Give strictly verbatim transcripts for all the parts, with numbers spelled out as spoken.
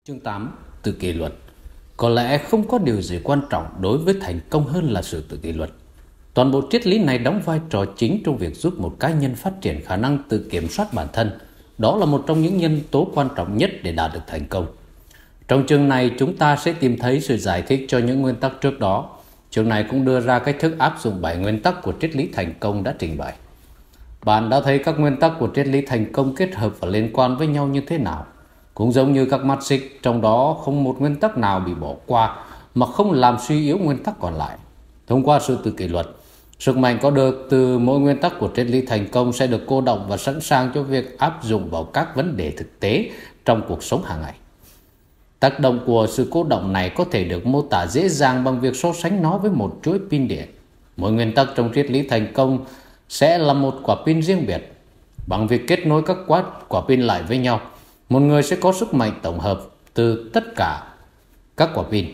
Chương tám. Tự kỷ luật. Có lẽ không có điều gì quan trọng đối với thành công hơn là sự tự kỷ luật. Toàn bộ triết lý này đóng vai trò chính trong việc giúp một cá nhân phát triển khả năng tự kiểm soát bản thân. Đó là một trong những nhân tố quan trọng nhất để đạt được thành công. Trong chương này, chúng ta sẽ tìm thấy sự giải thích cho những nguyên tắc trước đó. Chương này cũng đưa ra cách thức áp dụng bảy nguyên tắc của triết lý thành công đã trình bày. Bạn đã thấy các nguyên tắc của triết lý thành công kết hợp và liên quan với nhau như thế nào? Cũng giống như các mắt xích, trong đó không một nguyên tắc nào bị bỏ qua mà không làm suy yếu nguyên tắc còn lại. Thông qua sự tự kỷ luật, sức mạnh có được từ mỗi nguyên tắc của triết lý thành công sẽ được cô đọng và sẵn sàng cho việc áp dụng vào các vấn đề thực tế trong cuộc sống hàng ngày. Tác động của sự cô đọng này có thể được mô tả dễ dàng bằng việc so sánh nó với một chuỗi pin điện. Mỗi nguyên tắc trong triết lý thành công sẽ là một quả pin riêng biệt. Bằng việc kết nối các quả, quả pin lại với nhau, một người sẽ có sức mạnh tổng hợp từ tất cả các quả pin.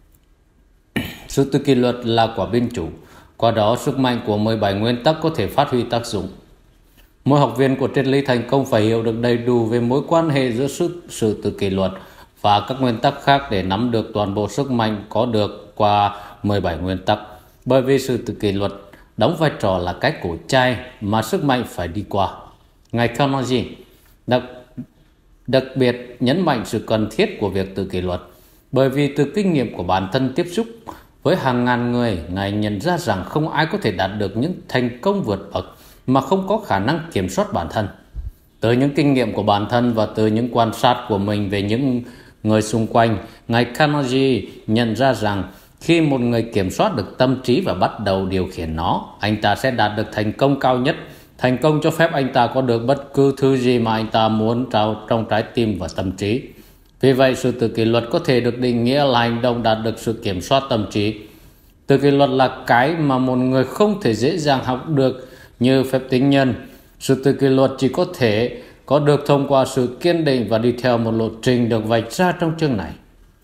Sự tự kỷ luật là quả pin chủ, qua đó sức mạnh của mười bảy nguyên tắc có thể phát huy tác dụng. Mỗi học viên của triết lý thành công phải hiểu được đầy đủ về mối quan hệ giữa sự, sự tự kỷ luật và các nguyên tắc khác để nắm được toàn bộ sức mạnh có được qua mười bảy nguyên tắc. Bởi vì sự tự kỷ luật đóng vai trò là cái cổ chai mà sức mạnh phải đi qua. Ngài Carnegie đặc, đặc biệt nhấn mạnh sự cần thiết của việc tự kỷ luật, bởi vì từ kinh nghiệm của bản thân tiếp xúc với hàng ngàn người, Ngài nhận ra rằng không ai có thể đạt được những thành công vượt bậc mà không có khả năng kiểm soát bản thân. Từ những kinh nghiệm của bản thân và từ những quan sát của mình về những người xung quanh, Ngài Carnegie nhận ra rằng khi một người kiểm soát được tâm trí và bắt đầu điều khiển nó, anh ta sẽ đạt được thành công cao nhất. Thành công cho phép anh ta có được bất cứ thứ gì mà anh ta muốn trao trong trái tim và tâm trí. Vì vậy, sự tự kỷ luật có thể được định nghĩa là hành động đạt được sự kiểm soát tâm trí. Tự kỷ luật là cái mà một người không thể dễ dàng học được như phép tính nhân. Sự tự kỷ luật chỉ có thể có được thông qua sự kiên định và đi theo một lộ trình được vạch ra trong chương này.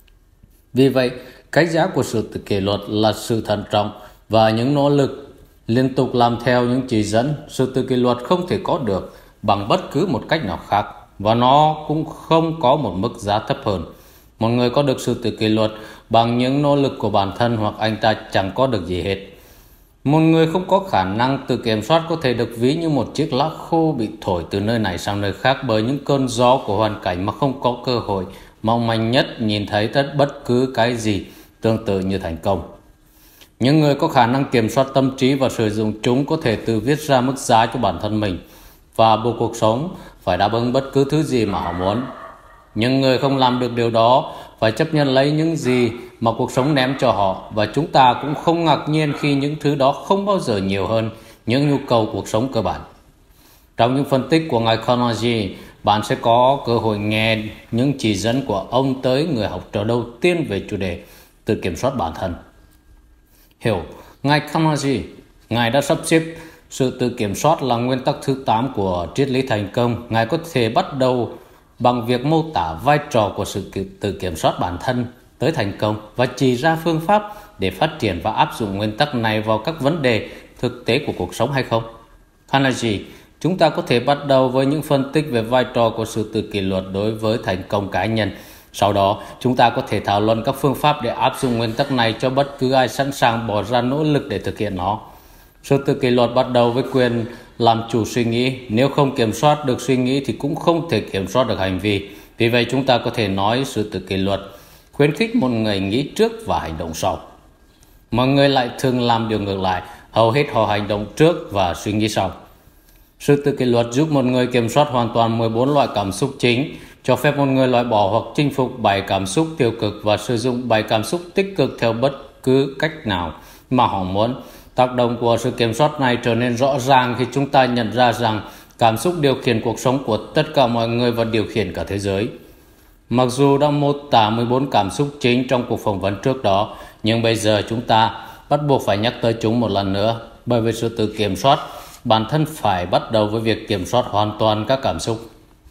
Vì vậy, cái giá của sự tự kỷ luật là sự thận trọng và những nỗ lực liên tục làm theo những chỉ dẫn. Sự tự kỷ luật không thể có được bằng bất cứ một cách nào khác, và nó cũng không có một mức giá thấp hơn. Một người có được sự tự kỷ luật bằng những nỗ lực của bản thân hoặc anh ta chẳng có được gì hết. Một người không có khả năng tự kiểm soát có thể được ví như một chiếc lá khô bị thổi từ nơi này sang nơi khác bởi những cơn gió của hoàn cảnh mà không có cơ hội mong manh nhất nhìn thấy tất bất cứ cái gì tương tự như thành công. Những người có khả năng kiểm soát tâm trí và sử dụng chúng có thể tự viết ra mức giá cho bản thân mình và buộc cuộc sống phải đáp ứng bất cứ thứ gì mà họ muốn. Những người không làm được điều đó phải chấp nhận lấy những gì mà cuộc sống ném cho họ, và chúng ta cũng không ngạc nhiên khi những thứ đó không bao giờ nhiều hơn những nhu cầu cuộc sống cơ bản. Trong những phân tích của ngài Carnegie, bạn sẽ có cơ hội nghe những chỉ dẫn của ông tới người học trò đầu tiên về chủ đề tự kiểm soát bản thân. Hiểu, ngài Carnegie, ngài đã sắp xếp sự tự kiểm soát là nguyên tắc thứ tám của triết lý thành công. Ngài có thể bắt đầu bằng việc mô tả vai trò của sự tự kiểm soát bản thân tới thành công và chỉ ra phương pháp để phát triển và áp dụng nguyên tắc này vào các vấn đề thực tế của cuộc sống hay không. Carnegie, chúng ta có thể bắt đầu với những phân tích về vai trò của sự tự kỷ luật đối với thành công cá nhân. Sau đó, chúng ta có thể thảo luận các phương pháp để áp dụng nguyên tắc này cho bất cứ ai sẵn sàng bỏ ra nỗ lực để thực hiện nó. Sự tự kỷ luật bắt đầu với quyền làm chủ suy nghĩ. Nếu không kiểm soát được suy nghĩ thì cũng không thể kiểm soát được hành vi. Vì vậy, chúng ta có thể nói sự tự kỷ luật khuyến khích một người nghĩ trước và hành động sau. Mọi người lại thường làm điều ngược lại, hầu hết họ hành động trước và suy nghĩ sau. Sự tự kỷ luật giúp một người kiểm soát hoàn toàn mười bốn loại cảm xúc chính, cho phép một người loại bỏ hoặc chinh phục bảy cảm xúc tiêu cực và sử dụng bảy cảm xúc tích cực theo bất cứ cách nào mà họ muốn. Tác động của sự kiểm soát này trở nên rõ ràng khi chúng ta nhận ra rằng cảm xúc điều khiển cuộc sống của tất cả mọi người và điều khiển cả thế giới. Mặc dù đã mô tả mười bốn cảm xúc chính trong cuộc phỏng vấn trước đó, nhưng bây giờ chúng ta bắt buộc phải nhắc tới chúng một lần nữa, bởi vì sự tự kiểm soát bản thân phải bắt đầu với việc kiểm soát hoàn toàn các cảm xúc.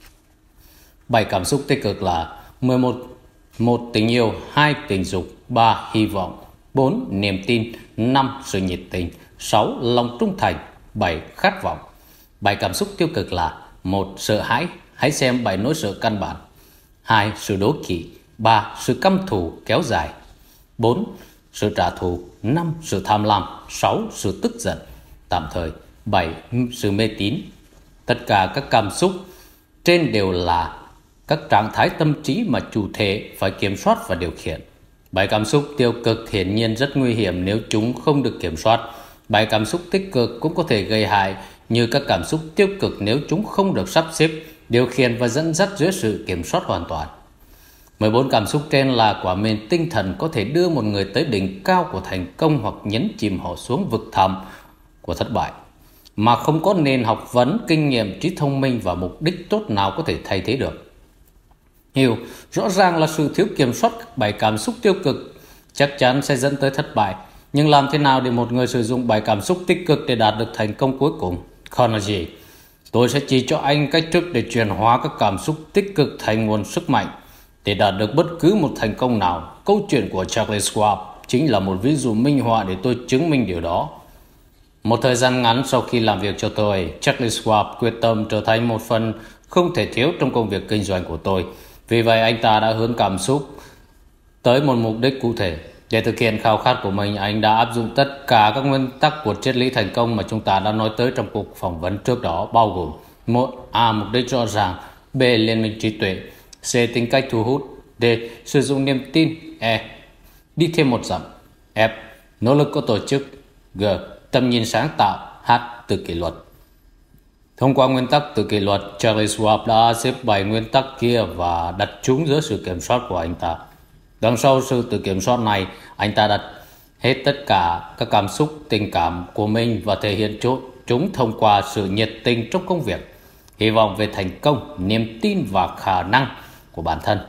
bảy cảm xúc tích cực là mười một, một tình yêu, hai tình dục, ba hy vọng, bốn niềm tin, năm sự nhiệt tình, sáu lòng trung thành, bảy khát vọng. bảy cảm xúc tiêu cực là một sợ hãi, hãy xem bảy nỗi sợ căn bản. hai sự đố kỵ, ba. Sự căm thù kéo dài. bốn. Sự trả thù. năm. Sự tham lam. sáu. Sự tức giận tạm thời. bảy. Sự mê tín. Tất cả các cảm xúc trên đều là các trạng thái tâm trí mà chủ thể phải kiểm soát và điều khiển. Bảy cảm xúc tiêu cực hiển nhiên rất nguy hiểm nếu chúng không được kiểm soát. Bảy cảm xúc tích cực cũng có thể gây hại như các cảm xúc tiêu cực nếu chúng không được sắp xếp, điều khiển và dẫn dắt dưới sự kiểm soát hoàn toàn. mười bốn cảm xúc trên là quả mìn tinh thần có thể đưa một người tới đỉnh cao của thành công hoặc nhấn chìm họ xuống vực thẳm của thất bại, mà không có nền học vấn, kinh nghiệm, trí thông minh và mục đích tốt nào có thể thay thế được. Hiểu, rõ ràng là sự thiếu kiểm soát các bảy cảm xúc tiêu cực chắc chắn sẽ dẫn tới thất bại. Nhưng làm thế nào để một người sử dụng bảy cảm xúc tích cực để đạt được thành công cuối cùng? Carnegie, tôi sẽ chỉ cho anh cách thức để chuyển hóa các cảm xúc tích cực thành nguồn sức mạnh để đạt được bất cứ một thành công nào. Câu chuyện của Charles Schwab chính là một ví dụ minh họa để tôi chứng minh điều đó. Một thời gian ngắn sau khi làm việc cho tôi, Charles Schwab quyết tâm trở thành một phần không thể thiếu trong công việc kinh doanh của tôi. Vì vậy anh ta đã hướng cảm xúc tới một mục đích cụ thể. Để thực hiện khao khát của mình, anh đã áp dụng tất cả các nguyên tắc của triết lý thành công mà chúng ta đã nói tới trong cuộc phỏng vấn trước đó, bao gồm một. A. Mục đích rõ ràng. B. Liên minh trí tuệ. C. Tính cách thu hút. D. Sử dụng niềm tin. E. Đi thêm một dặm. F. Nỗ lực có tổ chức. G. Tầm nhìn sáng tạo. H. Từ kỷ luật. Thông qua nguyên tắc từ kỷ luật, Charles Schwab đã xếp bảy nguyên tắc kia và đặt chúng dưới sự kiểm soát của anh ta. Đằng sau sự tự kiểm soát này, anh ta đặt hết tất cả các cảm xúc, tình cảm của mình và thể hiện chúng thông qua sự nhiệt tình trong công việc, hy vọng về thành công, niềm tin và khả năng của bản thân.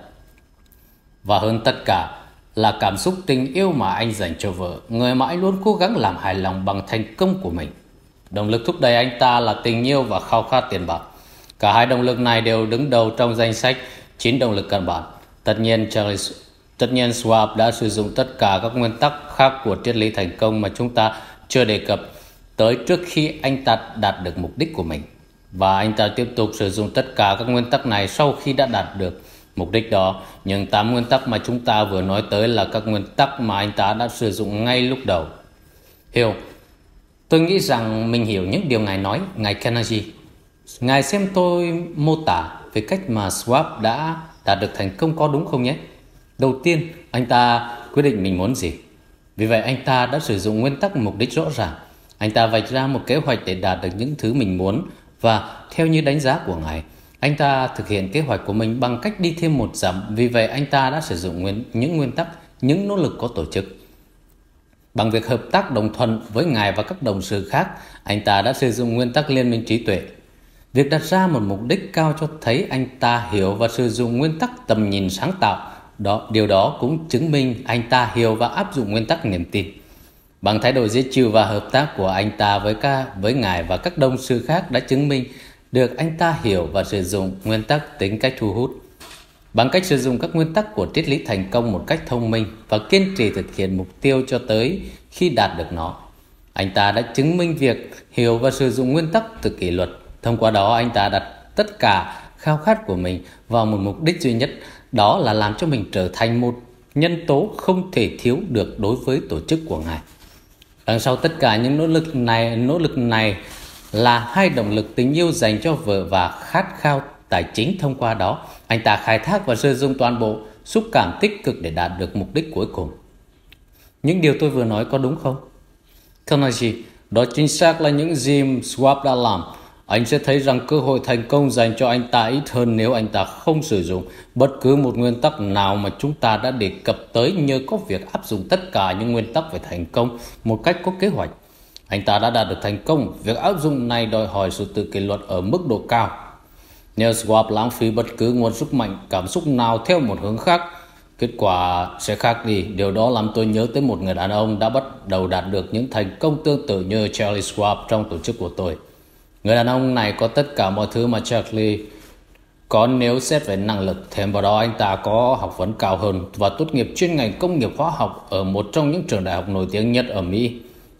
Và hơn tất cả là cảm xúc tình yêu mà anh dành cho vợ, người mà anh luôn cố gắng làm hài lòng bằng thành công của mình. Động lực thúc đẩy anh ta là tình yêu và khao khát tiền bạc. Cả hai động lực này đều đứng đầu trong danh sách chín động lực căn bản. Tất nhiên, Charles Tất nhiên Schwab đã sử dụng tất cả các nguyên tắc khác của triết lý thành công mà chúng ta chưa đề cập tới trước khi anh ta đạt được mục đích của mình. Và anh ta tiếp tục sử dụng tất cả các nguyên tắc này sau khi đã đạt được mục đích đó. Nhưng tám nguyên tắc mà chúng ta vừa nói tới là các nguyên tắc mà anh ta đã sử dụng ngay lúc đầu. Hiểu, tôi nghĩ rằng mình hiểu những điều ngài nói, ngài Carnegie. Ngài xem tôi mô tả về cách mà Schwab đã đạt được thành công có đúng không nhé? Đầu tiên, anh ta quyết định mình muốn gì. Vì vậy anh ta đã sử dụng nguyên tắc mục đích rõ ràng. Anh ta vạch ra một kế hoạch để đạt được những thứ mình muốn. Và theo như đánh giá của ngài, anh ta thực hiện kế hoạch của mình bằng cách đi thêm một dặm. Vì vậy anh ta đã sử dụng nguyên, những nguyên tắc, những nỗ lực có tổ chức. Bằng việc hợp tác đồng thuận với ngài và các đồng sự khác, anh ta đã sử dụng nguyên tắc liên minh trí tuệ. Việc đặt ra một mục đích cao cho thấy anh ta hiểu và sử dụng nguyên tắc tầm nhìn sáng tạo. Đó, điều đó cũng chứng minh anh ta hiểu và áp dụng nguyên tắc niềm tin. Bằng thái độ dễ chịu và hợp tác của anh ta với, ca, với ngài và các đồng sự khác đã chứng minh được anh ta hiểu và sử dụng nguyên tắc tính cách thu hút. Bằng cách sử dụng các nguyên tắc của triết lý thành công một cách thông minh và kiên trì thực hiện mục tiêu cho tới khi đạt được nó, anh ta đã chứng minh việc hiểu và sử dụng nguyên tắc từ kỷ luật. Thông qua đó, anh ta đặt tất cả khao khát của mình vào một mục đích duy nhất, đó là làm cho mình trở thành một nhân tố không thể thiếu được đối với tổ chức của ngài. Đằng sau tất cả những nỗ lực này, nỗ lực này là hai động lực tình yêu dành cho vợ và khát khao tài chính. Thông qua đó, anh ta khai thác và sử dụng toàn bộ xúc cảm tích cực để đạt được mục đích cuối cùng. Những điều tôi vừa nói có đúng không? Carnegie, đó chính xác là những gì Schwab đã làm. Anh sẽ thấy rằng cơ hội thành công dành cho anh ta ít hơn nếu anh ta không sử dụng bất cứ một nguyên tắc nào mà chúng ta đã đề cập tới nhờ có việc áp dụng tất cả những nguyên tắc về thành công một cách có kế hoạch. Anh ta đã đạt được thành công. Việc áp dụng này đòi hỏi sự tự kỷ luật ở mức độ cao. Nếu Schwab lãng phí bất cứ nguồn sức mạnh, cảm xúc nào theo một hướng khác, kết quả sẽ khác đi. Điều đó làm tôi nhớ tới một người đàn ông đã bắt đầu đạt được những thành công tương tự như Charles Schwab trong tổ chức của tôi. Người đàn ông này có tất cả mọi thứ mà Charlie có nếu xét về năng lực. Thêm vào đó, anh ta có học vấn cao hơn và tốt nghiệp chuyên ngành công nghiệp hóa học ở một trong những trường đại học nổi tiếng nhất ở Mỹ.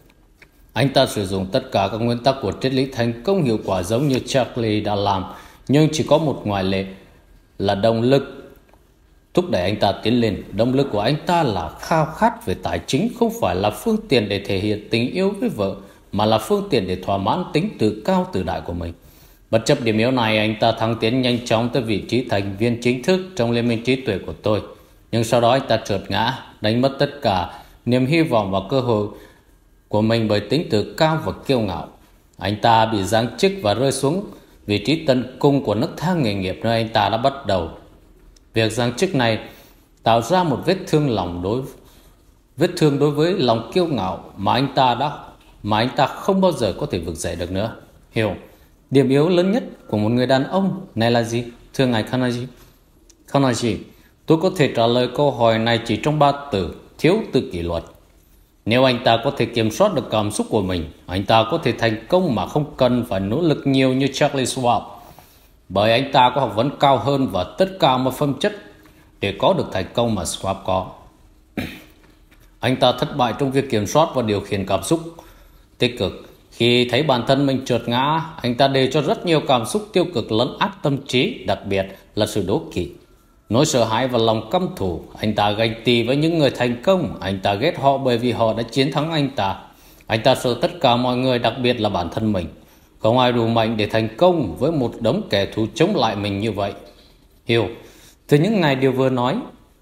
Anh ta sử dụng tất cả các nguyên tắc của triết lý thành công hiệu quả giống như Charlie đã làm, nhưng chỉ có một ngoại lệ là động lực thúc đẩy anh ta tiến lên. Động lực của anh ta là khao khát về tài chính, không phải là phương tiện để thể hiện tình yêu với vợ, mà là phương tiện để thỏa mãn tính tự cao tự đại của mình. Bất chấp điểm yếu này, anh ta thăng tiến nhanh chóng tới vị trí thành viên chính thức trong liên minh trí tuệ của tôi. Nhưng sau đó anh ta trượt ngã, đánh mất tất cả niềm hy vọng và cơ hội của mình bởi tính tự cao và kiêu ngạo. Anh ta bị giáng chức và rơi xuống vị trí tận cùng của nấc thang nghề nghiệp nơi anh ta đã bắt đầu. Việc giáng chức này tạo ra một vết thương lòng đối vết thương đối với lòng kiêu ngạo mà anh ta đã mà anh ta không bao giờ có thể vực dậy được nữa. Hiểu, điểm yếu lớn nhất của một người đàn ông này là gì, thưa ngài Carnegie? Carnegie, tôi có thể trả lời câu hỏi này chỉ trong ba từ: thiếu tự kỷ luật. Nếu anh ta có thể kiểm soát được cảm xúc của mình, anh ta có thể thành công mà không cần phải nỗ lực nhiều như Charlie Schwab, bởi anh ta có học vấn cao hơn và tất cả mọi phẩm chất để có được thành công mà Schwab có. Anh ta thất bại trong việc kiểm soát và điều khiển cảm xúc tích cực. Khi thấy bản thân mình trượt ngã, anh ta để cho rất nhiều cảm xúc tiêu cực lấn át tâm trí, đặc biệt là sự đố kỵ, nỗi sợ hãi và lòng căm thù. Anh ta ganh tị với những người thành công. Anh ta ghét họ bởi vì họ đã chiến thắng anh ta. Anh ta sợ tất cả mọi người, đặc biệt là bản thân mình. Không ai đủ mạnh để thành công với một đống kẻ thù chống lại mình như vậy. Hiểu, từ những ngài điều vừa nói,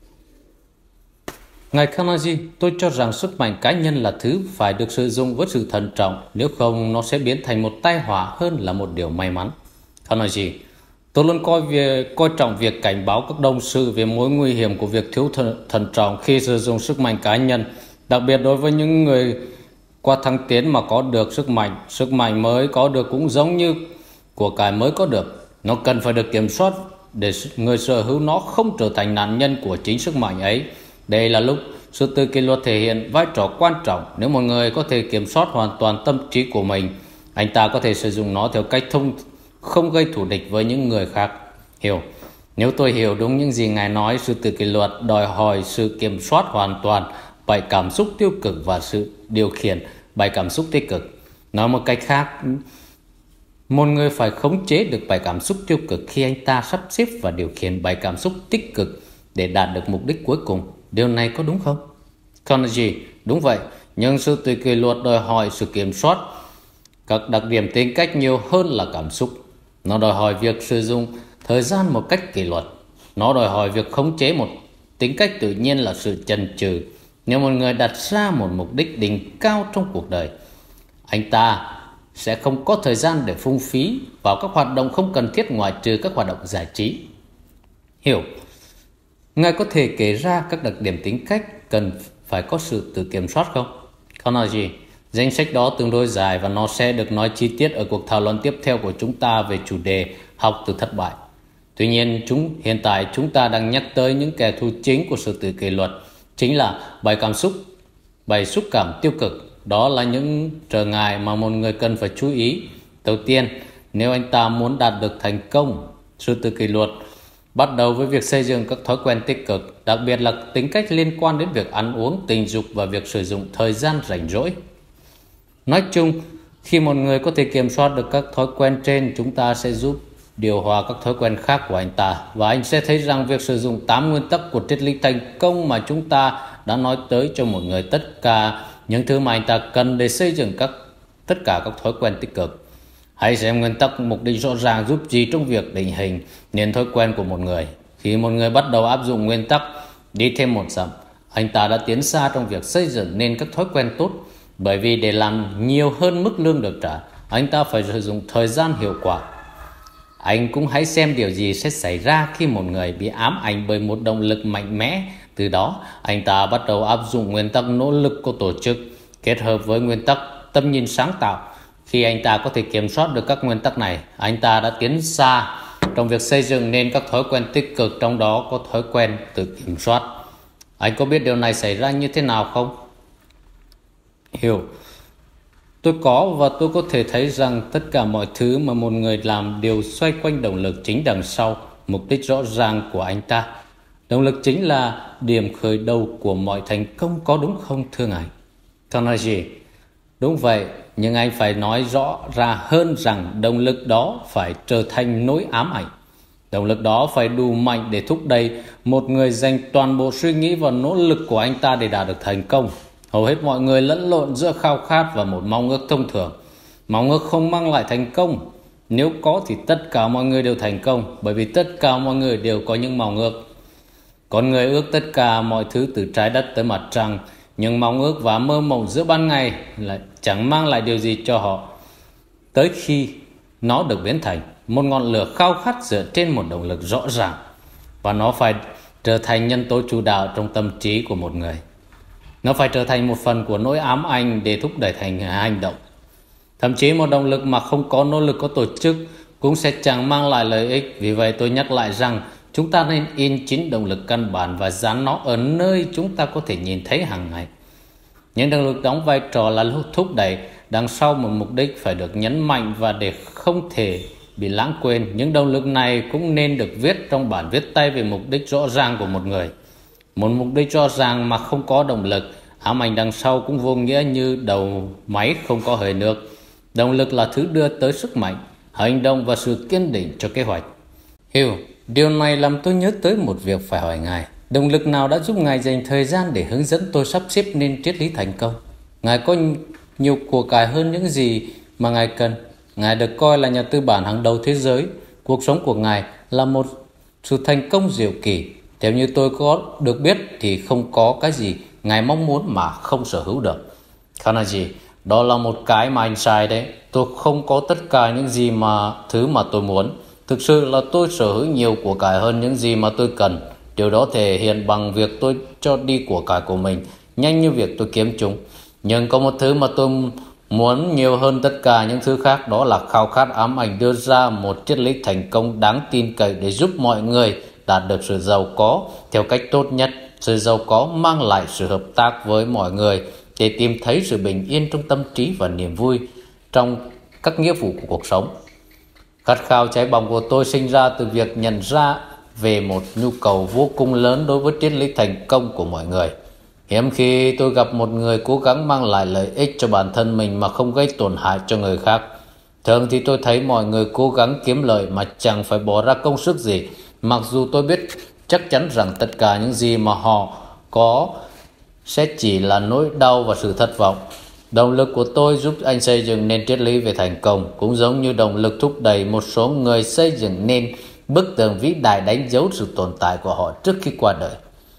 ngài Carnegie, tôi cho rằng sức mạnh cá nhân là thứ phải được sử dụng với sự thận trọng, nếu không nó sẽ biến thành một tai họa hơn là một điều may mắn. Carnegie, tôi luôn coi việc, coi trọng việc cảnh báo các đồng sự về mối nguy hiểm của việc thiếu thận, thận trọng khi sử dụng sức mạnh cá nhân, đặc biệt đối với những người qua thăng tiến mà có được sức mạnh. Sức mạnh mới có được cũng giống như của cải mới có được, nó cần phải được kiểm soát để người sở hữu nó không trở thành nạn nhân của chính sức mạnh ấy. Đây là lúc sự tự kỷ luật thể hiện vai trò quan trọng. Nếu một người có thể kiểm soát hoàn toàn tâm trí của mình, anh ta có thể sử dụng nó theo cách thông không gây thù địch với những người khác. Hiểu, nếu tôi hiểu đúng những gì ngài nói, sự tự kỷ luật đòi hỏi sự kiểm soát hoàn toàn bảy cảm xúc tiêu cực và sự điều khiển bảy cảm xúc tích cực. Nói một cách khác, một người phải khống chế được bảy cảm xúc tiêu cực khi anh ta sắp xếp và điều khiển bảy cảm xúc tích cực để đạt được mục đích cuối cùng. Điều này có đúng không? Carnegie, đúng vậy, nhưng sự tự kỷ luật đòi hỏi sự kiểm soát các đặc điểm tính cách nhiều hơn là cảm xúc. Nó đòi hỏi việc sử dụng thời gian một cách kỷ luật. Nó đòi hỏi việc khống chế một tính cách tự nhiên là sự chần chừ. Nếu một người đặt ra một mục đích đỉnh cao trong cuộc đời, anh ta sẽ không có thời gian để phung phí vào các hoạt động không cần thiết ngoại trừ các hoạt động giải trí. Hiểu, ngài có thể kể ra các đặc điểm tính cách cần phải có sự tự kiểm soát không? Carnegie, danh sách đó tương đối dài và nó sẽ được nói chi tiết ở cuộc thảo luận tiếp theo của chúng ta về chủ đề học từ thất bại. Tuy nhiên, chúng hiện tại chúng ta đang nhắc tới những kẻ thù chính của sự tự kỷ luật, chính là bảy cảm xúc, bảy xúc cảm tiêu cực. Đó là những trở ngại mà một người cần phải chú ý. Đầu tiên, nếu anh ta muốn đạt được thành công, sự tự kỷ luật bắt đầu với việc xây dựng các thói quen tích cực, đặc biệt là tính cách liên quan đến việc ăn uống, tình dục và việc sử dụng thời gian rảnh rỗi. Nói chung, khi một người có thể kiểm soát được các thói quen trên, chúng ta sẽ giúp điều hòa các thói quen khác của anh ta. Và anh sẽ thấy rằng việc sử dụng tám nguyên tắc của triết lý thành công mà chúng ta đã nói tới cho một người tất cả những thứ mà anh ta cần để xây dựng các tất cả các thói quen tích cực. Hãy xem nguyên tắc mục đích rõ ràng giúp gì trong việc định hình nên thói quen của một người. Khi một người bắt đầu áp dụng nguyên tắc đi thêm một dặm, anh ta đã tiến xa trong việc xây dựng nên các thói quen tốt. Bởi vì để làm nhiều hơn mức lương được trả, anh ta phải sử dụng thời gian hiệu quả. Anh cũng hãy xem điều gì sẽ xảy ra khi một người bị ám ảnh bởi một động lực mạnh mẽ. Từ đó, anh ta bắt đầu áp dụng nguyên tắc nỗ lực của tổ chức kết hợp với nguyên tắc tầm nhìn sáng tạo. Khi anh ta có thể kiểm soát được các nguyên tắc này, anh ta đã tiến xa trong việc xây dựng nên các thói quen tích cực, trong đó có thói quen tự kiểm soát. Anh có biết điều này xảy ra như thế nào không? Hiểu, tôi có, và tôi có thể thấy rằng tất cả mọi thứ mà một người làm đều xoay quanh động lực chính đằng sau mục đích rõ ràng của anh ta. Động lực chính là điểm khởi đầu của mọi thành công, có đúng không thưa ngài? Carnegie, đúng vậy, nhưng anh phải nói rõ ra hơn rằng động lực đó phải trở thành nỗi ám ảnh. Động lực đó phải đủ mạnh để thúc đẩy một người dành toàn bộ suy nghĩ và nỗ lực của anh ta để đạt được thành công. Hầu hết mọi người lẫn lộn giữa khao khát và một mong ước thông thường. Mong ước không mang lại thành công. Nếu có thì tất cả mọi người đều thành công, bởi vì tất cả mọi người đều có những mong ước. Con người ước tất cả mọi thứ từ trái đất tới mặt trăng, nhưng mong ước và mơ mộng giữa ban ngày lại chẳng mang lại điều gì cho họ. Tới khi nó được biến thành một ngọn lửa khao khát dựa trên một động lực rõ ràng, và nó phải trở thành nhân tố chủ đạo trong tâm trí của một người. Nó phải trở thành một phần của nỗi ám ảnh để thúc đẩy thành hành động. Thậm chí một động lực mà không có nỗ lực có tổ chức cũng sẽ chẳng mang lại lợi ích. Vì vậy tôi nhắc lại rằng chúng ta nên in chính động lực căn bản và dán nó ở nơi chúng ta có thể nhìn thấy hàng ngày. Những động lực đóng vai trò là thúc đẩy đằng sau một mục đích phải được nhấn mạnh, và để không thể bị lãng quên, những động lực này cũng nên được viết trong bản viết tay về mục đích rõ ràng của một người. Một mục đích rõ ràng mà không có động lực, ám ảnh đằng sau cũng vô nghĩa như đầu máy không có hơi nước. Động lực là thứ đưa tới sức mạnh, hành động và sự kiên định cho kế hoạch. Hiểu, điều này làm tôi nhớ tới một việc phải hỏi Ngài. Động lực nào đã giúp Ngài dành thời gian để hướng dẫn tôi sắp xếp nên triết lý thành công? Ngài có nhiều của cải hơn những gì mà Ngài cần. Ngài được coi là nhà tư bản hàng đầu thế giới. Cuộc sống của Ngài là một sự thành công diệu kỳ. Theo như tôi có được biết thì không có cái gì Ngài mong muốn mà không sở hữu được. Carnegie, đó là một cái mà anh sai đấy. Tôi không có tất cả những gì mà thứ mà tôi muốn. Thực sự là tôi sở hữu nhiều của cải hơn những gì mà tôi cần. Điều đó thể hiện bằng việc tôi cho đi của cải của mình nhanh như việc tôi kiếm chúng. Nhưng có một thứ mà tôi muốn nhiều hơn tất cả những thứ khác, đó là khao khát ám ảnh đưa ra một triết lý thành công đáng tin cậy để giúp mọi người đạt được sự giàu có theo cách tốt nhất. Sự giàu có mang lại sự hợp tác với mọi người để tìm thấy sự bình yên trong tâm trí và niềm vui trong các nghĩa vụ của cuộc sống. Khát khao cháy bỏng của tôi sinh ra từ việc nhận ra về một nhu cầu vô cùng lớn đối với triết lý thành công của mọi người. Hiếm khi tôi gặp một người cố gắng mang lại lợi ích cho bản thân mình mà không gây tổn hại cho người khác. Thường thì tôi thấy mọi người cố gắng kiếm lợi mà chẳng phải bỏ ra công sức gì, mặc dù tôi biết chắc chắn rằng tất cả những gì mà họ có sẽ chỉ là nỗi đau và sự thất vọng. Động lực của tôi giúp anh xây dựng nên triết lý về thành công, cũng giống như động lực thúc đẩy một số người xây dựng nên bức tường vĩ đại đánh dấu sự tồn tại của họ trước khi qua đời.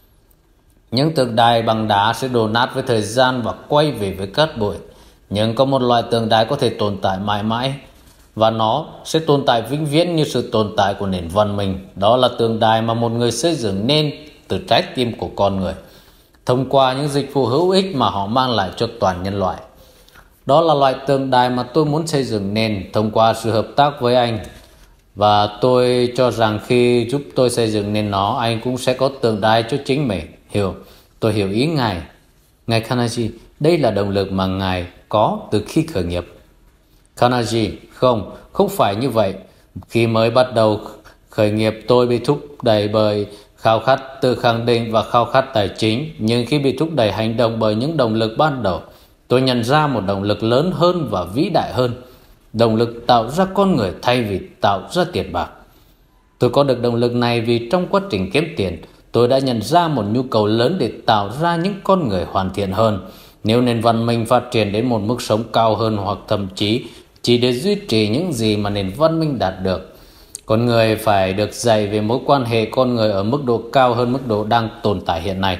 Những tượng đài bằng đá sẽ đổ nát với thời gian và quay về với cát bụi. Nhưng có một loại tượng đài có thể tồn tại mãi mãi, và nó sẽ tồn tại vĩnh viễn như sự tồn tại của nền văn minh. Đó là tượng đài mà một người xây dựng nên từ trái tim của con người, thông qua những dịch vụ hữu ích mà họ mang lại cho toàn nhân loại. Đó là loại tượng đài mà tôi muốn xây dựng nên thông qua sự hợp tác với anh. Và tôi cho rằng khi giúp tôi xây dựng nên nó, anh cũng sẽ có tượng đài cho chính mình. Hiểu, tôi hiểu ý Ngài. Ngài Carnegie, đây là động lực mà Ngài có từ khi khởi nghiệp. Carnegie, không, không phải như vậy. Khi mới bắt đầu khởi nghiệp, tôi bị thúc đẩy bởi khao khát tự khẳng định và khao khát tài chính. Nhưng khi bị thúc đẩy hành động bởi những động lực ban đầu, tôi nhận ra một động lực lớn hơn và vĩ đại hơn. Động lực tạo ra con người thay vì tạo ra tiền bạc. Tôi có được động lực này vì trong quá trình kiếm tiền, tôi đã nhận ra một nhu cầu lớn để tạo ra những con người hoàn thiện hơn. Nếu nền văn minh phát triển đến một mức sống cao hơn, hoặc thậm chí chỉ để duy trì những gì mà nền văn minh đạt được, con người phải được dạy về mối quan hệ con người ở mức độ cao hơn mức độ đang tồn tại hiện nay.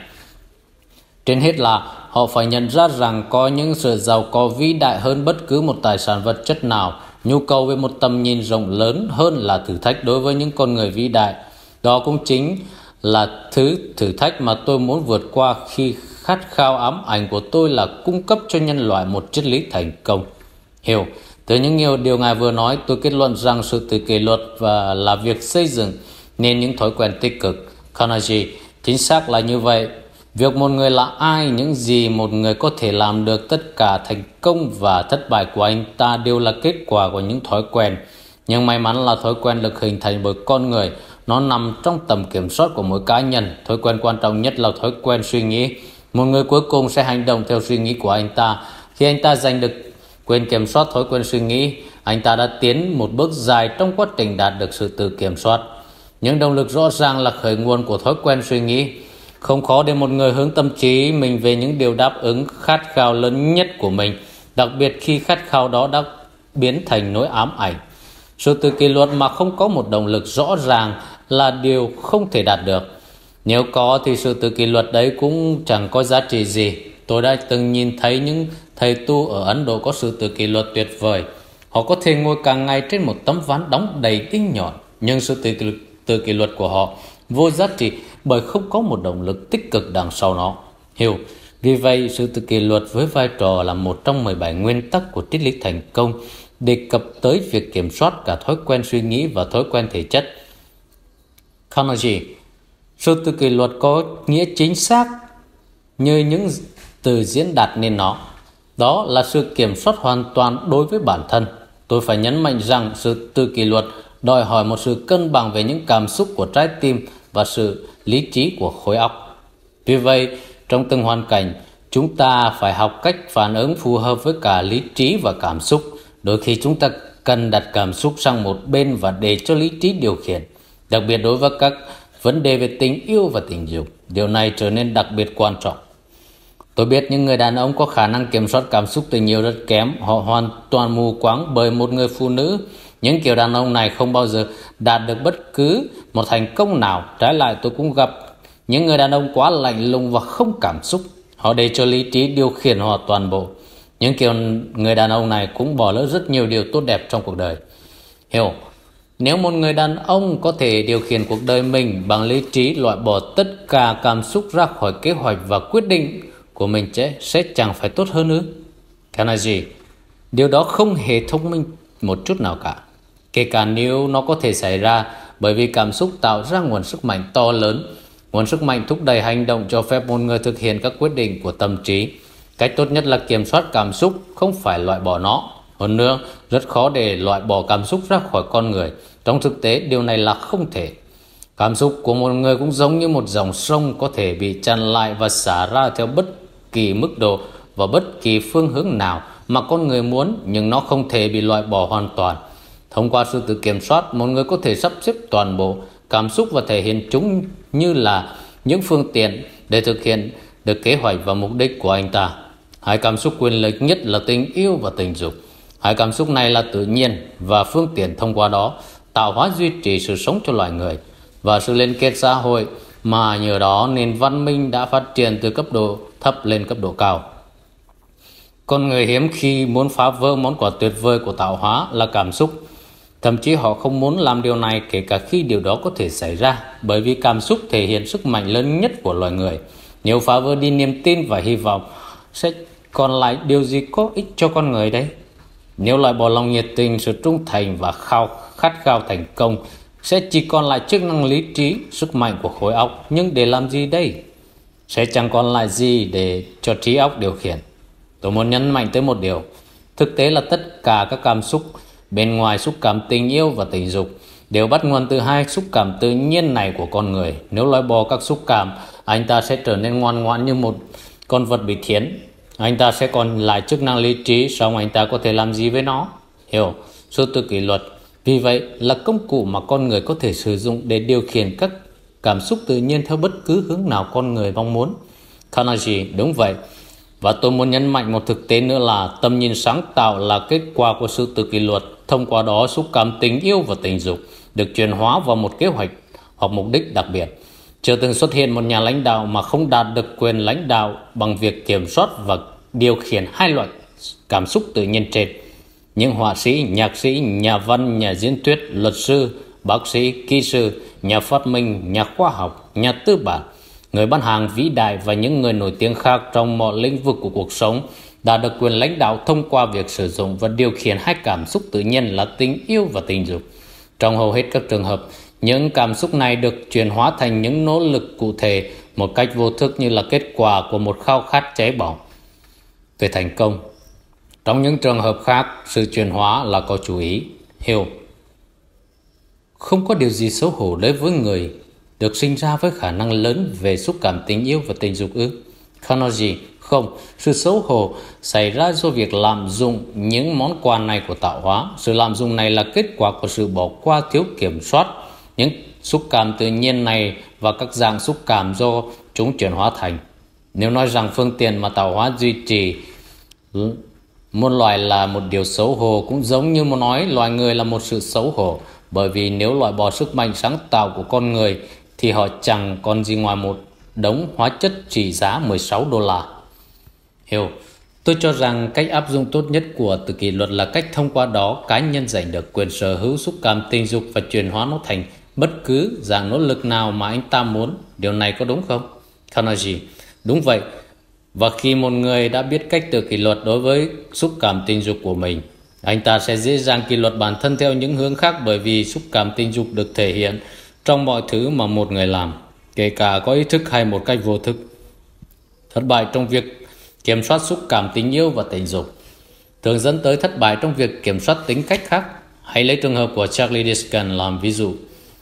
Trên hết là họ phải nhận ra rằng có những sự giàu có vĩ đại hơn bất cứ một tài sản vật chất nào. Nhu cầu về một tầm nhìn rộng lớn hơn là thử thách đối với những con người vĩ đại. Đó cũng chính là thứ thử thách mà tôi muốn vượt qua khi khát khao ám ảnh của tôi là cung cấp cho nhân loại một triết lý thành công. Hiểu, từ những nhiều điều Ngài vừa nói, tôi kết luận rằng sự tự kỷ luật và là việc xây dựng nên những thói quen tích cực. Carnegie, chính xác là như vậy. Việc một người là ai, những gì một người có thể làm được, tất cả thành công và thất bại của anh ta đều là kết quả của những thói quen. Nhưng may mắn là thói quen được hình thành bởi con người. Nó nằm trong tầm kiểm soát của mỗi cá nhân. Thói quen quan trọng nhất là thói quen suy nghĩ. Một người cuối cùng sẽ hành động theo suy nghĩ của anh ta. Khi anh ta giành được quyền kiểm soát thói quen suy nghĩ, anh ta đã tiến một bước dài trong quá trình đạt được sự tự kiểm soát. Những động lực rõ ràng là khởi nguồn của thói quen suy nghĩ. Không khó để một người hướng tâm trí mình về những điều đáp ứng khát khao lớn nhất của mình, đặc biệt khi khát khao đó đã biến thành nỗi ám ảnh. Sự tự kỷ luật mà không có một động lực rõ ràng là điều không thể đạt được. Nếu có thì sự tự kỷ luật đấy cũng chẳng có giá trị gì. Tôi đã từng nhìn thấy những thầy tu ở Ấn Độ có sự tự kỷ luật tuyệt vời. Họ có thể ngồi cả ngày trên một tấm ván đóng đầy đinh nhọn, nhưng sự tự kỷ, tự kỷ luật của họ vô giá trị bởi không có một động lực tích cực đằng sau nó. Hiểu. Vì vậy, sự tự kỷ luật với vai trò là một trong mười bảy nguyên tắc của triết lý thành công, đề cập tới việc kiểm soát cả thói quen suy nghĩ và thói quen thể chất. Carnegie. Sự tự kỷ luật có nghĩa chính xác như những từ diễn đạt nên nó. Đó là sự kiểm soát hoàn toàn đối với bản thân. Tôi phải nhấn mạnh rằng sự tự kỷ luật đòi hỏi một sự cân bằng về những cảm xúc của trái tim và sự lý trí của khối óc. Vì vậy, trong từng hoàn cảnh, chúng ta phải học cách phản ứng phù hợp với cả lý trí và cảm xúc. Đôi khi chúng ta cần đặt cảm xúc sang một bên và để cho lý trí điều khiển, đặc biệt đối với các vấn đề về tình yêu và tình dục. Điều này trở nên đặc biệt quan trọng. Tôi biết những người đàn ông có khả năng kiểm soát cảm xúc tình yêu rất kém. Họ hoàn toàn mù quáng bởi một người phụ nữ. Những kiểu đàn ông này không bao giờ đạt được bất cứ một thành công nào. Trái lại, tôi cũng gặp những người đàn ông quá lạnh lùng và không cảm xúc. Họ để cho lý trí điều khiển họ toàn bộ. Những kiểu người đàn ông này cũng bỏ lỡ rất nhiều điều tốt đẹp trong cuộc đời. Hiểu, nếu một người đàn ông có thể điều khiển cuộc đời mình bằng lý trí, loại bỏ tất cả cảm xúc ra khỏi kế hoạch và quyết định của mình sẽ, sẽ chẳng phải tốt hơn ư? Carnegie. Điều đó không hề thông minh một chút nào cả, kể cả nếu nó có thể xảy ra, bởi vì cảm xúc tạo ra nguồn sức mạnh to lớn. Nguồn sức mạnh thúc đẩy hành động, cho phép một người thực hiện các quyết định của tâm trí. Cách tốt nhất là kiểm soát cảm xúc, không phải loại bỏ nó. Hơn nữa, rất khó để loại bỏ cảm xúc ra khỏi con người. Trong thực tế, điều này là không thể. Cảm xúc của một người cũng giống như một dòng sông, có thể bị chặn lại và xả ra theo bất kỳ mức độ và bất kỳ phương hướng nào mà con người muốn, nhưng nó không thể bị loại bỏ hoàn toàn. Thông qua sự tự kiểm soát, một người có thể sắp xếp toàn bộ cảm xúc và thể hiện chúng như là những phương tiện để thực hiện được kế hoạch và mục đích của anh ta. Hai cảm xúc quyền lực nhất là tình yêu và tình dục. Hai cảm xúc này là tự nhiên và phương tiện thông qua đó tạo hóa duy trì sự sống cho loài người và sự liên kết xã hội, mà nhờ đó nền văn minh đã phát triển từ cấp độ thấp lên cấp độ cao. Con người hiếm khi muốn phá vỡ món quà tuyệt vời của tạo hóa là cảm xúc. Thậm chí họ không muốn làm điều này, kể cả khi điều đó có thể xảy ra, bởi vì cảm xúc thể hiện sức mạnh lớn nhất của loài người. Nếu phá vỡ đi niềm tin và hy vọng, sẽ còn lại điều gì có ích cho con người đấy? Nếu loại bỏ lòng nhiệt tình, sự trung thành và khao khát khao thành công, sẽ chỉ còn lại chức năng lý trí, sức mạnh của khối óc. Nhưng để làm gì đây? Sẽ chẳng còn lại gì để cho trí óc điều khiển. Tôi muốn nhấn mạnh tới một điều. Thực tế là tất cả các cảm xúc bên ngoài xúc cảm tình yêu và tình dục đều bắt nguồn từ hai xúc cảm tự nhiên này của con người. Nếu loại bỏ các xúc cảm, anh ta sẽ trở nên ngoan ngoãn như một con vật bị thiến. Anh ta sẽ còn lại chức năng lý trí, song anh ta có thể làm gì với nó? Hiểu, sự tự kỷ luật vì vậy là công cụ mà con người có thể sử dụng để điều khiển các cảm xúc tự nhiên theo bất cứ hướng nào con người mong muốn. Carnegie. Đúng vậy. Và tôi muốn nhấn mạnh một thực tế nữa là tầm nhìn sáng tạo là kết quả của sự tự kỷ luật. Thông qua đó, xúc cảm tình yêu và tình dục được chuyển hóa vào một kế hoạch hoặc mục đích đặc biệt. Chưa từng xuất hiện một nhà lãnh đạo mà không đạt được quyền lãnh đạo bằng việc kiểm soát và điều khiển hai loại cảm xúc tự nhiên trên. Những họa sĩ, nhạc sĩ, nhà văn, nhà diễn thuyết, luật sư, bác sĩ, kỹ sư, nhà phát minh, nhà khoa học, nhà tư bản, người bán hàng vĩ đại và những người nổi tiếng khác trong mọi lĩnh vực của cuộc sống đã được quyền lãnh đạo thông qua việc sử dụng và điều khiển hai cảm xúc tự nhiên là tình yêu và tình dục. Trong hầu hết các trường hợp, những cảm xúc này được chuyển hóa thành những nỗ lực cụ thể một cách vô thức, như là kết quả của một khao khát cháy bỏng về thành công. Trong những trường hợp khác, sự chuyển hóa là có chú ý. Hiểu, không có điều gì xấu hổ đối với người được sinh ra với khả năng lớn về xúc cảm tình yêu và tình dục ư? Carnegie. Không, sự xấu hổ xảy ra do việc lạm dụng những món quà này của tạo hóa. Sự lạm dụng này là kết quả của sự bỏ qua thiếu kiểm soát. Những xúc cảm tự nhiên này và các dạng xúc cảm do chúng chuyển hóa thành. Nếu nói rằng phương tiện mà tạo hóa duy trì muôn loài là một điều xấu hổ, cũng giống như muốn nói loài người là một sự xấu hổ, bởi vì nếu loại bỏ sức mạnh sáng tạo của con người thì họ chẳng còn gì ngoài một đống hóa chất trị giá mười sáu đô la. Hiểu, tôi cho rằng cách áp dụng tốt nhất của tự kỷ luật là cách thông qua đó cá nhân giành được quyền sở hữu xúc cảm tình dục và chuyển hóa nó thành bất cứ dạng nỗ lực nào mà anh ta muốn. Điều này có đúng không, Carnegie? Đúng vậy. Và khi một người đã biết cách tự kỷ luật đối với xúc cảm tình dục của mình, anh ta sẽ dễ dàng kỷ luật bản thân theo những hướng khác, bởi vì xúc cảm tình dục được thể hiện trong mọi thứ mà một người làm, kể cả có ý thức hay một cách vô thức. Thất bại trong việc kiểm soát xúc cảm tình yêu và tình dục thường dẫn tới thất bại trong việc kiểm soát tính cách khác. Hãy lấy trường hợp của Charlie Dickens làm ví dụ.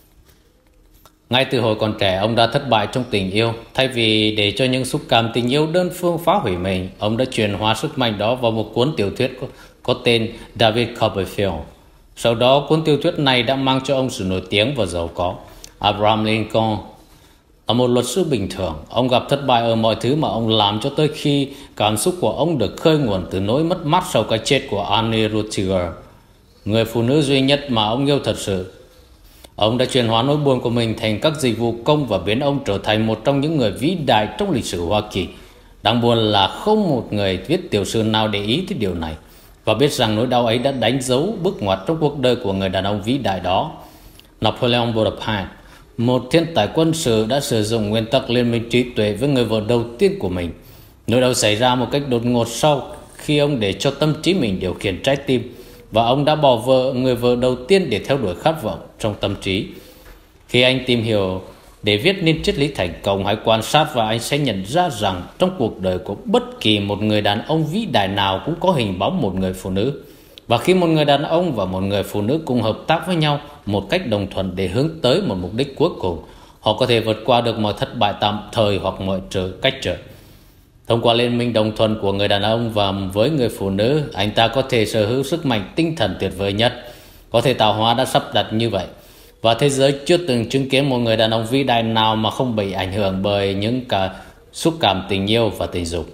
Ngay từ hồi còn trẻ, ông đã thất bại trong tình yêu. Thay vì để cho những xúc cảm tình yêu đơn phương phá hủy mình, ông đã chuyển hóa sức mạnh đó vào một cuốn tiểu thuyết có, có tên David Copperfield. Sau đó, cuốn tiểu thuyết này đã mang cho ông sự nổi tiếng và giàu có. Abraham Lincoln là một luật sư bình thường. Ông gặp thất bại ở mọi thứ mà ông làm, cho tới khi cảm xúc của ông được khơi nguồn từ nỗi mất mát sau cái chết của Anne Rutherford, người phụ nữ duy nhất mà ông yêu thật sự. Ông đã chuyển hóa nỗi buồn của mình thành các dịch vụ công và biến ông trở thành một trong những người vĩ đại trong lịch sử Hoa Kỳ. Đáng buồn là không một người viết tiểu sử nào để ý tới điều này và biết rằng nỗi đau ấy đã đánh dấu bước ngoặt trong cuộc đời của người đàn ông vĩ đại đó. Napoleon Bonaparte, một thiên tài quân sự, đã sử dụng nguyên tắc liên minh trí tuệ với người vợ đầu tiên của mình. Nỗi đau xảy ra một cách đột ngột sau khi ông để cho tâm trí mình điều khiển trái tim, và ông đã bỏ vợ, người vợ đầu tiên, để theo đuổi khát vọng trong tâm trí. Khi anh tìm hiểu để viết nên triết lý thành công, hãy quan sát và anh sẽ nhận ra rằng trong cuộc đời của bất kỳ một người đàn ông vĩ đại nào cũng có hình bóng một người phụ nữ. Và khi một người đàn ông và một người phụ nữ cùng hợp tác với nhau một cách đồng thuận để hướng tới một mục đích cuối cùng, họ có thể vượt qua được mọi thất bại tạm thời hoặc mọi trở cách trở. Thông qua liên minh đồng thuận của người đàn ông và với người phụ nữ, anh ta có thể sở hữu sức mạnh tinh thần tuyệt vời nhất có thể tạo hóa đã sắp đặt như vậy. Và thế giới chưa từng chứng kiến một người đàn ông vĩ đại nào mà không bị ảnh hưởng bởi những cả xúc cảm tình yêu và tình dục.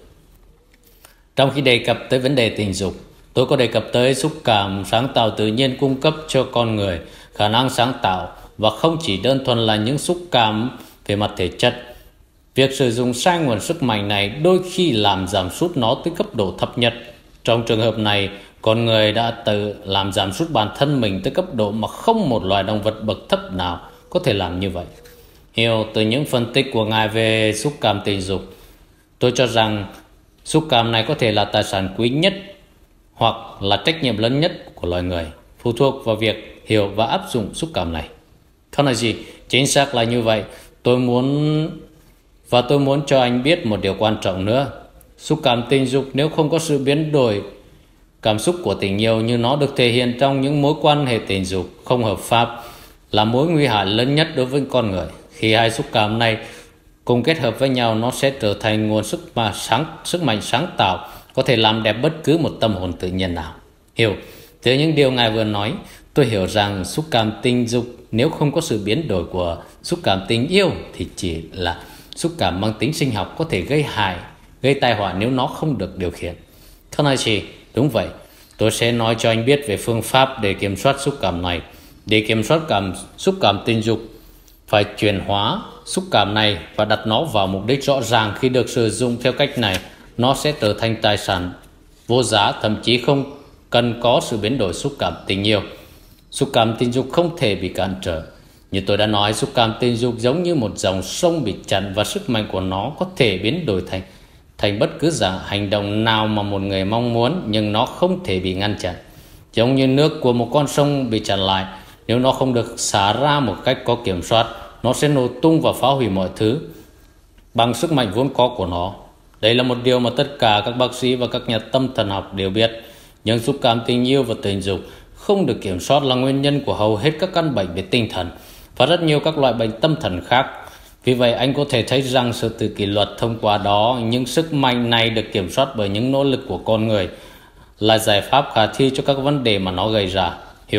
Trong khi đề cập tới vấn đề tình dục, tôi có đề cập tới xúc cảm sáng tạo tự nhiên cung cấp cho con người khả năng sáng tạo, và không chỉ đơn thuần là những xúc cảm về mặt thể chất. Việc sử dụng sai nguồn sức mạnh này đôi khi làm giảm sút nó tới cấp độ thấp nhất. Trong trường hợp này, con người đã tự làm giảm sút bản thân mình tới cấp độ mà không một loài động vật bậc thấp nào có thể làm như vậy. Hiểu từ những phân tích của ngài về xúc cảm tình dục, tôi cho rằng xúc cảm này có thể là tài sản quý nhất hoặc là trách nhiệm lớn nhất của loài người, phụ thuộc vào việc hiểu và áp dụng xúc cảm này. Không là gì, chính xác là như vậy. Tôi muốn Và tôi muốn cho anh biết một điều quan trọng nữa. Xúc cảm tình dục nếu không có sự biến đổi cảm xúc của tình yêu như nó được thể hiện trong những mối quan hệ tình dục không hợp pháp là mối nguy hại lớn nhất đối với con người. Khi hai xúc cảm này cùng kết hợp với nhau, nó sẽ trở thành nguồn sức mà sáng sức mạnh sáng tạo có thể làm đẹp bất cứ một tâm hồn tự nhiên nào. Hiểu từ những điều ngài vừa nói, tôi hiểu rằng xúc cảm tình dục nếu không có sự biến đổi của xúc cảm tình yêu thì chỉ là xúc cảm mang tính sinh học, có thể gây hại, gây tai họa nếu nó không được điều khiển. Không ai chỉ đúng vậy. Tôi sẽ nói cho anh biết về phương pháp để kiểm soát xúc cảm này. Để kiểm soát cảm xúc cảm tình dục, phải chuyển hóa xúc cảm này và đặt nó vào mục đích rõ ràng. Khi được sử dụng theo cách này, nó sẽ trở thành tài sản vô giá, thậm chí không cần có sự biến đổi xúc cảm tình yêu. Xúc cảm tình dục không thể bị cản trở. Như tôi đã nói, xúc cảm tình dục giống như một dòng sông bị chặn, và sức mạnh của nó có thể biến đổi thành thành bất cứ dạng hành động nào mà một người mong muốn, nhưng nó không thể bị ngăn chặn. Giống như nước của một con sông bị chặn lại, nếu nó không được xả ra một cách có kiểm soát, nó sẽ nổ tung và phá hủy mọi thứ bằng sức mạnh vốn có của nó. Đây là một điều mà tất cả các bác sĩ và các nhà tâm thần học đều biết. Nhưng xúc cảm tình yêu và tình dục không được kiểm soát là nguyên nhân của hầu hết các căn bệnh về tinh thần và rất nhiều các loại bệnh tâm thần khác. Vì vậy, anh có thể thấy rằng sự tự kỷ luật thông qua đó, những sức mạnh này được kiểm soát bởi những nỗ lực của con người, là giải pháp khả thi cho các vấn đề mà nó gây ra. Hiểu,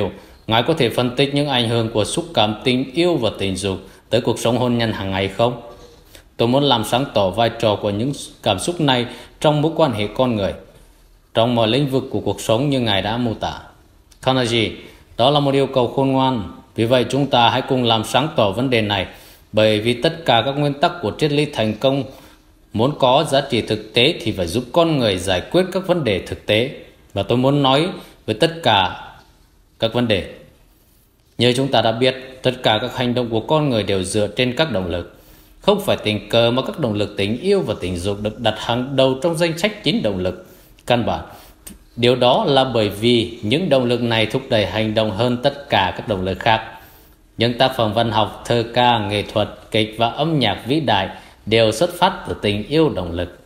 Ngài có thể phân tích những ảnh hưởng của xúc cảm tình yêu và tình dục tới cuộc sống hôn nhân hàng ngày không? Tôi muốn làm sáng tỏ vai trò của những cảm xúc này trong mối quan hệ con người, trong mọi lĩnh vực của cuộc sống như Ngài đã mô tả. Carnegie, đó là một yêu cầu khôn ngoan. Vì vậy chúng ta hãy cùng làm sáng tỏ vấn đề này, bởi vì tất cả các nguyên tắc của triết lý thành công muốn có giá trị thực tế thì phải giúp con người giải quyết các vấn đề thực tế. Và tôi muốn nói với tất cả các vấn đề. Như chúng ta đã biết, tất cả các hành động của con người đều dựa trên các động lực. Không phải tình cờ mà các động lực tình yêu và tình dục được đặt hàng đầu trong danh sách chín động lực căn bản. Điều đó là bởi vì những động lực này thúc đẩy hành động hơn tất cả các động lực khác. Những tác phẩm văn học, thơ ca, nghệ thuật, kịch và âm nhạc vĩ đại đều xuất phát từ tình yêu động lực.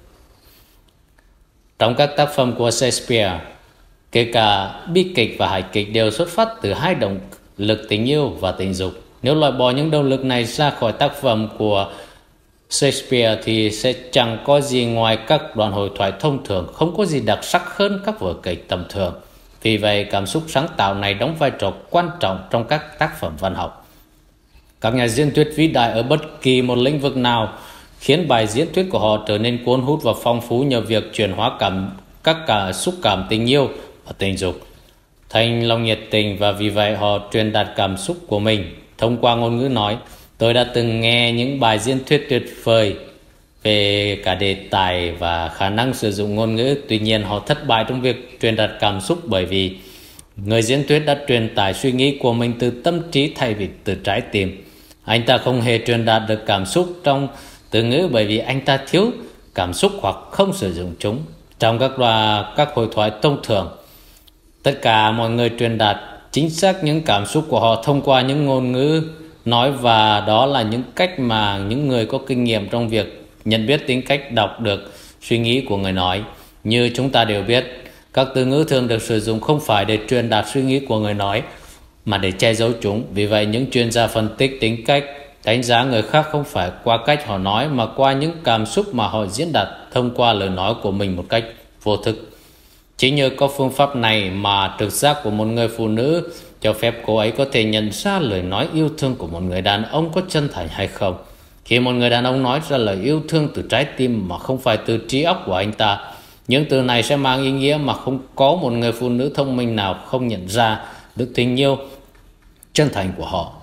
Trong các tác phẩm của Shakespeare, kể cả bi kịch và hài kịch đều xuất phát từ hai động lực tình yêu và tình dục. Nếu loại bỏ những động lực này ra khỏi tác phẩm của Shakespeare thì sẽ chẳng có gì ngoài các đoạn hội thoại thông thường, không có gì đặc sắc hơn các vở kịch tầm thường. Vì vậy, cảm xúc sáng tạo này đóng vai trò quan trọng trong các tác phẩm văn học. Các nhà diễn thuyết vĩ đại ở bất kỳ một lĩnh vực nào khiến bài diễn thuyết của họ trở nên cuốn hút và phong phú nhờ việc chuyển hóa cảm các cả xúc cảm tình yêu và tình dục thành lòng nhiệt tình, và vì vậy họ truyền đạt cảm xúc của mình thông qua ngôn ngữ nói. Tôi đã từng nghe những bài diễn thuyết tuyệt vời về cả đề tài và khả năng sử dụng ngôn ngữ, tuy nhiên họ thất bại trong việc truyền đạt cảm xúc bởi vì người diễn thuyết đã truyền tải suy nghĩ của mình từ tâm trí thay vì từ trái tim. Anh ta không hề truyền đạt được cảm xúc trong từ ngữ bởi vì anh ta thiếu cảm xúc hoặc không sử dụng chúng. Trong các loa các hội thoại thông thường, tất cả mọi người truyền đạt chính xác những cảm xúc của họ thông qua những ngôn ngữ nói, và đó là những cách mà những người có kinh nghiệm trong việc nhận biết tính cách đọc được suy nghĩ của người nói. Như chúng ta đều biết, các từ ngữ thường được sử dụng không phải để truyền đạt suy nghĩ của người nói mà để che giấu chúng. Vì vậy, những chuyên gia phân tích tính cách đánh giá người khác không phải qua cách họ nói mà qua những cảm xúc mà họ diễn đạt thông qua lời nói của mình một cách vô thức. Chỉ nhờ có phương pháp này mà trực giác của một người phụ nữ cho phép cô ấy có thể nhận ra lời nói yêu thương của một người đàn ông có chân thành hay không. Khi một người đàn ông nói ra lời yêu thương từ trái tim mà không phải từ trí óc của anh ta, những từ này sẽ mang ý nghĩa mà không có một người phụ nữ thông minh nào không nhận ra được tình yêu chân thành của họ.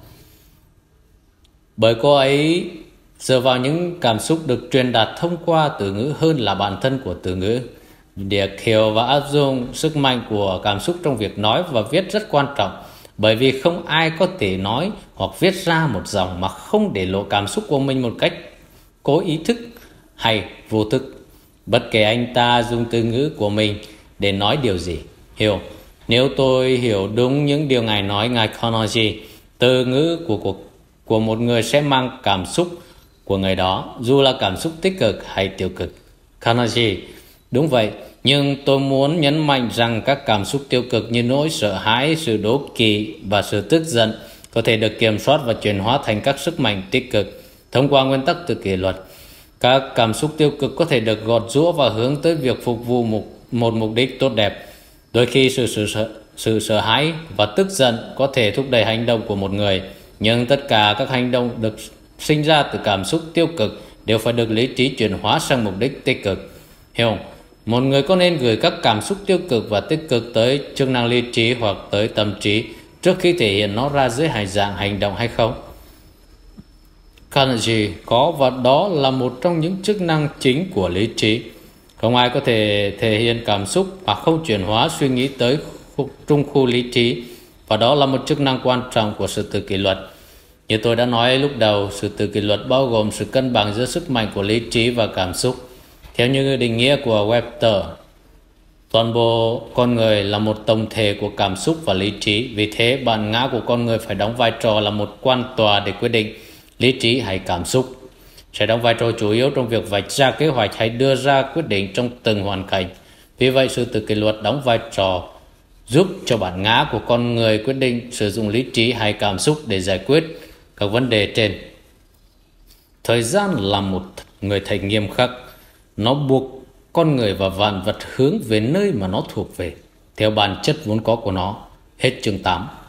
Bởi cô ấy dựa vào những cảm xúc được truyền đạt thông qua từ ngữ hơn là bản thân của từ ngữ. Việc hiểu và áp dụng sức mạnh của cảm xúc trong việc nói và viết rất quan trọng, bởi vì không ai có thể nói hoặc viết ra một dòng mà không để lộ cảm xúc của mình một cách cố ý thức hay vô thức, bất kể anh ta dùng từ ngữ của mình để nói điều gì. Hiểu, nếu tôi hiểu đúng những điều ngài nói, ngài Carnegie, từ ngữ của cuộc của một người sẽ mang cảm xúc của người đó, dù là cảm xúc tích cực hay tiêu cực. Carnegie, đúng vậy, nhưng tôi muốn nhấn mạnh rằng các cảm xúc tiêu cực như nỗi sợ hãi, sự đố kỵ và sự tức giận có thể được kiểm soát và chuyển hóa thành các sức mạnh tích cực thông qua nguyên tắc tự kỷ luật. Các cảm xúc tiêu cực có thể được gọt giũa và hướng tới việc phục vụ một, một mục đích tốt đẹp. Đôi khi sự, sự, sự, sự sợ hãi và tức giận có thể thúc đẩy hành động của một người, nhưng tất cả các hành động được sinh ra từ cảm xúc tiêu cực đều phải được lý trí chuyển hóa sang mục đích tích cực. Hiểu không? Một người có nên gửi các cảm xúc tiêu cực và tích cực tới chức năng lý trí hoặc tới tâm trí trước khi thể hiện nó ra dưới hành dạng hành động hay không? Carnegie, có, và đó là một trong những chức năng chính của lý trí. Không ai có thể thể hiện cảm xúc mà không chuyển hóa suy nghĩ tới khu, trung khu lý trí, và đó là một chức năng quan trọng của sự tự kỷ luật. Như tôi đã nói lúc đầu, sự tự kỷ luật bao gồm sự cân bằng giữa sức mạnh của lý trí và cảm xúc. Theo như định nghĩa của Webster, toàn bộ con người là một tổng thể của cảm xúc và lý trí. Vì thế, bản ngã của con người phải đóng vai trò là một quan tòa để quyết định lý trí hay cảm xúc, sẽ đóng vai trò chủ yếu trong việc vạch ra kế hoạch hay đưa ra quyết định trong từng hoàn cảnh. Vì vậy, sự tự kỷ luật đóng vai trò giúp cho bản ngã của con người quyết định sử dụng lý trí hay cảm xúc để giải quyết các vấn đề trên. Thời gian là một người thầy nghiêm khắc. Nó buộc con người và vạn vật hướng về nơi mà nó thuộc về, theo bản chất vốn có của nó. Hết chương tám.